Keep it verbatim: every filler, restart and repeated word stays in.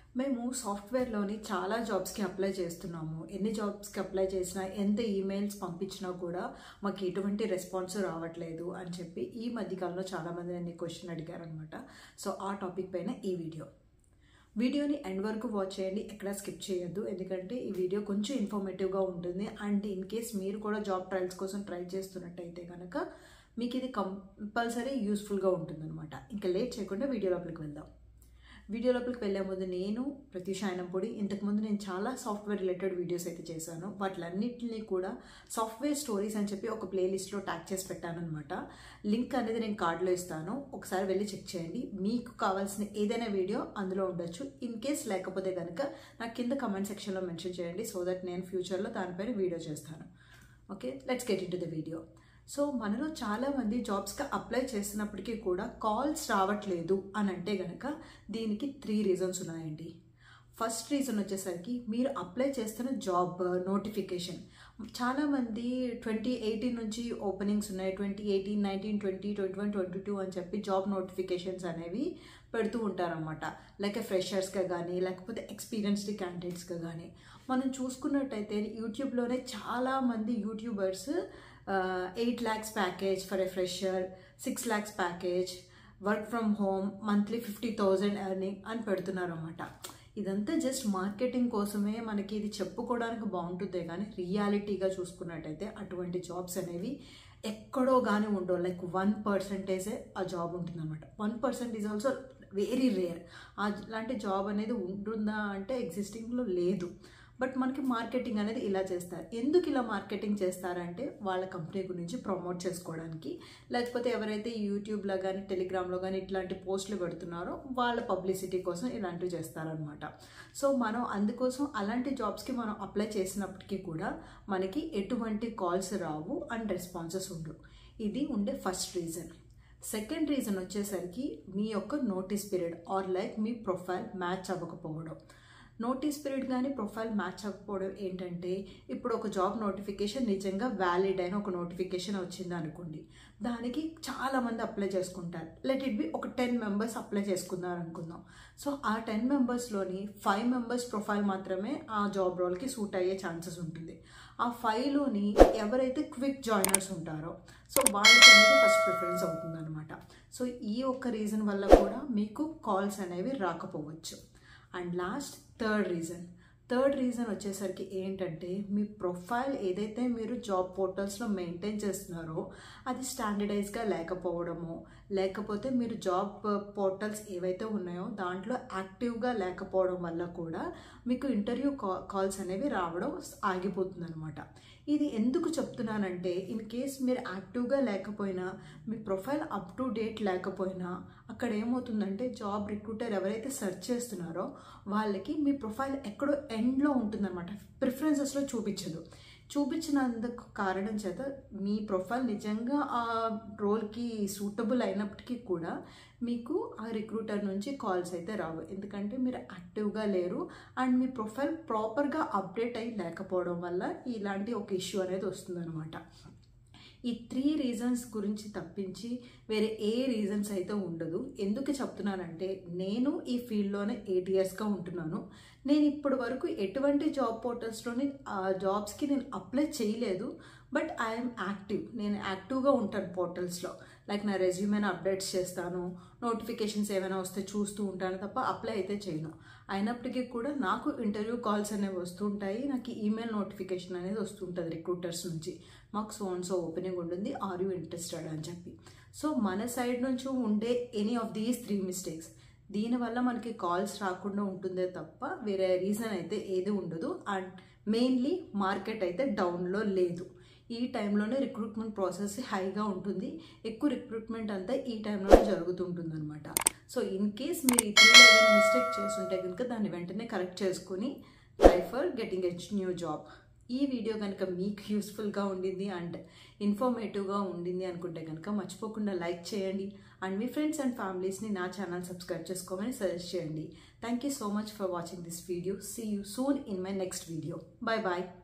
మేము సాఫ్ట్వేర్లోని చాలా జాబ్స్కి అప్లై చేస్తున్నాము. ఎన్ని జాబ్స్కి అప్లై చేసినా ఎంత ఈమెయిల్స్ పంపించినా కూడా మాకు ఎటువంటి రెస్పాన్స్ రావట్లేదు అని చెప్పి ఈ మధ్యకాలంలో చాలామంది నన్ను క్వశ్చన్ అడిగారనమాట. సో ఆ టాపిక్ పైన ఈ వీడియో వీడియోని ఎండ్ వరకు వాచ్ చేయండి, ఎక్కడా స్కిప్ చేయొద్దు. ఎందుకంటే ఈ వీడియో కొంచెం ఇన్ఫర్మేటివ్గా ఉంటుంది. అండ్ ఇన్ కేస్ మీరు కూడా జాబ్ ట్రయల్స్ కోసం ట్రై చేస్తున్నట్టయితే కనుక మీకు ఇది కంపల్సరీ యూస్ఫుల్గా ఉంటుందన్నమాట. ఇంకా లేట్ చేయకుండా వీడియో లోపలికి వెళ్దాం. వీడియో లోపలికి వెళ్ళే ముందు నేను ప్రత్యూష అయినప్పుడు ఇంతకుముందు నేను చాలా సాఫ్ట్వేర్ రిలేటెడ్ వీడియోస్ అయితే చేశాను. వాటిలన్నింటినీ కూడా సాఫ్ట్వేర్ స్టోరీస్ అని చెప్పి ఒక ప్లేలిస్ట్లో ట్యాగ్ చేసి పెట్టాను అనమాట. లింక్ అనేది నేను కార్డులో ఇస్తాను, ఒకసారి వెళ్ళి చెక్ చేయండి. మీకు కావాల్సిన ఏదైనా వీడియో అందులో ఉండొచ్చు. ఇన్ కేస్ లేకపోతే కనుక నాకు కింద కమెంట్ సెక్షన్లో మెన్షన్ చేయండి, సో దట్ నేను ఫ్యూచర్లో దానిపైన వీడియో చేస్తాను. Okay, let's get into the video. So మనలో చాలామంది జాబ్స్కి అప్లై చేసినప్పటికీ కూడా కాల్స్ రావట్లేదు అని అంటే కనుక దీనికి త్రీ రీజన్స్ ఉన్నాయండి. ఫస్ట్ రీజన్ వచ్చేసరికి మీరు అప్లై చేస్తున్న జాబ్ నోటిఫికేషన్. చాలామంది ట్వంటీ ఎయిటీన్ నుంచి ఓపెనింగ్స్ ఉన్నాయి, twenty eighteen nineteen twenty twenty one twenty two అని చెప్పి జాబ్ నోటిఫికేషన్స్ అనేవి పెడుతూ ఉంటారనమాట. లైక్ ఫ్రెషర్స్గా కానీ లేకపోతే ఎక్స్పీరియన్స్డ్ క్యాండిడేట్స్గా కానీ. మనం చూసుకున్నట్టయితే యూట్యూబ్లోనే చాలామంది YouTubers eight lakhs package for a fresher, six lakhs package, work from home, monthly fifty thousand earning అని పెడుతున్నారు అన్నమాట. ఇదంతా జస్ట్ మార్కెటింగ్ కోసమే, మనకి ఇది చెప్పుకోవడానికి బాగుంటుందే కానీ రియాలిటీగా చూసుకున్నట్టయితే అటువంటి జాబ్స్ అనేవి ఎక్కడో కానీ ఉండవు. లైక్ వన్ పర్సెంటేజే ఆ జాబ్ ఉంటుందన్నమాట. One percent is also very rare. అలాంటి జాబ్ అనేది ఉంటుందా అంటే ఎగ్జిస్టింగ్లో లేదు. బట్ మనకి మార్కెటింగ్ అనేది ఇలా చేస్తారు. ఎందుకు ఇలా మార్కెటింగ్ చేస్తారంటే వాళ్ళ కంపెనీ గురించి ప్రమోట్ చేసుకోవడానికి, లేకపోతే ఎవరైతే యూట్యూబ్లో కానీ టెలిగ్రామ్లో కానీ ఇట్లాంటి పోస్టులు పెడుతున్నారో వాళ్ళ పబ్లిసిటీ కోసం ఇలాంటివి చేస్తారనమాట. సో మనం అందుకోసం అలాంటి జాబ్స్కి మనం అప్లై చేసినప్పటికీ కూడా మనకి ఎటువంటి కాల్స్ రావు అండ్ రెస్పాన్సెస్ ఉండవు. ఇది ఉండే ఫస్ట్ రీజన్. సెకండ్ రీజన్ వచ్చేసరికి మీ యొక్క నోటీస్ పీరియడ్ ఆర్ లైక్ మీ ప్రొఫైల్ మ్యాచ్ అవ్వకపోవడం. నోటీస్ పీరియడ్ కానీ ప్రొఫైల్ మ్యాచ్ అవ్వకపోవడం ఏంటంటే, ఇప్పుడు ఒక జాబ్ నోటిఫికేషన్ నిజంగా వ్యాలిడ్ అయిన ఒక నోటిఫికేషన్ వచ్చింది అనుకోండి, దానికి చాలామంది అప్లై చేసుకుంటారు. లెట్ ఇట్ బి ఒక టెన్ మెంబర్స్ అప్లై చేసుకున్నారు అనుకుందాం. సో ఆ టెన్ మెంబర్స్లోని ఫైవ్ మెంబర్స్ ప్రొఫైల్ మాత్రమే ఆ జాబ్ రోల్కి సూట్ అయ్యే ఛాన్సెస్ ఉంటుంది. ఆ ఫైవ్లోని ఎవరైతే క్విక్ జాయినర్స్ ఉంటారో సో వాళ్ళకి అనేది ఫస్ట్ ప్రిఫరెన్స్ అవుతుంది అనమాట. సో ఈ ఒక్క రీజన్ వల్ల కూడా మీకు కాల్స్ అనేవి రాకపోవచ్చు. And last third reason third reason వచ్చేసరికి ఏంటంటే, మీ ప్రొఫైల్ ఏదైతే మీరు జాబ్ పోర్టల్స్లో మెయింటైన్ చేస్తున్నారో అది స్టాండర్డైజ్గా లేకపోవడము, లేకపోతే మీరు జాబ్ పోర్టల్స్ ఏవైతే ఉన్నాయో దాంట్లో యాక్టివ్గా లేకపోవడం వల్ల కూడా మీకు ఇంటర్వ్యూ కా కాల్స్ అనేవి రావడం ఆగిపోతుంది అనమాట. ఇది ఎందుకు చెప్తున్నానంటే, ఇన్ కేస్ మీరు యాక్టివ్గా లేకపోయినా, మీ ప్రొఫైల్ అప్ టు డేట్ లేకపోయినా అక్కడ ఏమవుతుందంటే జాబ్ రిక్రూటర్ ఎవరైతే సెర్చ్ చేస్తున్నారో వాళ్ళకి మీ ప్రొఫైల్ ఎక్కడో ఎండ్లో ఉంటుందన్నమాట, ప్రిఫరెన్సెస్లో చూపించదు. చూపించినందుకు కారణం చేత మీ ప్రొఫైల్ నిజంగా ఆ రోల్కి సూటబుల్ అయినప్పటికీ కూడా మీకు ఆ రిక్రూటర్ నుంచి కాల్స్ అయితే రావు. ఎందుకంటే మీరు యాక్టివ్గా లేరు అండ్ మీ ప్రొఫైల్ ప్రాపర్గా అప్డేట్ అయ్యి లేకపోవడం వల్ల ఇలాంటి ఒక ఇష్యూ అనేది వస్తుందన్నమాట. ఈ త్రీ రీజన్స్ గురించి తప్పించి వేరే ఏ రీజన్స్ అయితే ఉండదు. ఎందుకు చెప్తున్నానంటే, నేను ఈ ఫీల్డ్లోనే ఎయిట్ ఇయర్స్గా ఉంటున్నాను. నేను ఇప్పటి వరకు ఎటువంటి జాబ్ పోర్టల్స్లోని జాబ్స్కి నేను అప్లై చేయలేదు. But I'm active. నేను యాక్టివ్గా ఉంటాను పోర్టల్స్లో. లైక్ నా రెజ్యూమేని అప్డేట్స్ చేస్తాను, నోటిఫికేషన్స్ ఏమైనా వస్తే చూస్తూ ఉంటాను తప్ప అప్లై అయితే చేయను. అయినప్పటికీ కూడా నాకు ఇంటర్వ్యూ కాల్స్ అనేవి వస్తుంటాయి. నాకు ఈమెయిల్ నోటిఫికేషన్ అనేది వస్తుంటుంది రిక్రూటర్స్ నుంచి, మాకు సో అండ్ సో ఓపెనింగ్ ఉంటుంది, ఆర్ యూ ఇంట్రెస్టెడ్ అని చెప్పి. సో మన సైడ్ నుంచి ఉండే any of these three mistakes, దీనివల్ల మనకి కాల్స్ రాకుండా ఉంటుందే తప్ప వేరే రీజన్ అయితే ఏది ఉండదు. అండ్ మెయిన్లీ మార్కెట్ అయితే డౌన్లో లేదు. ఈ టైంలోనే రిక్రూట్మెంట్ ప్రాసెస్ హైగా ఉంటుంది. ఎక్కువ రిక్రూట్మెంట్ అంతా ఈ టైంలోనే జరుగుతుంటుంది అనమాట. సో ఇన్ కేస్ మీరు ఈ త్రీలో ఏదైనా మిస్టేక్ చేస్తుంటే కనుక దాన్ని వెంటనే కరెక్ట్ చేసుకుని try for getting a new job. ఈ వీడియో కనుక మీకు యూస్ఫుల్గా ఉండింది అండ్ ఇన్ఫర్మేటివ్గా ఉండింది అనుకుంటే కనుక మర్చిపోకుండా లైక్ చేయండి. అండ్ మీ ఫ్రెండ్స్ అండ్ ఫ్యామిలీస్ని నా ఛానల్ సబ్స్క్రైబ్ చేసుకోమని సజెస్ట్ చేయండి. Thank you so much for watching this video. See you soon in my next video. Bye bye.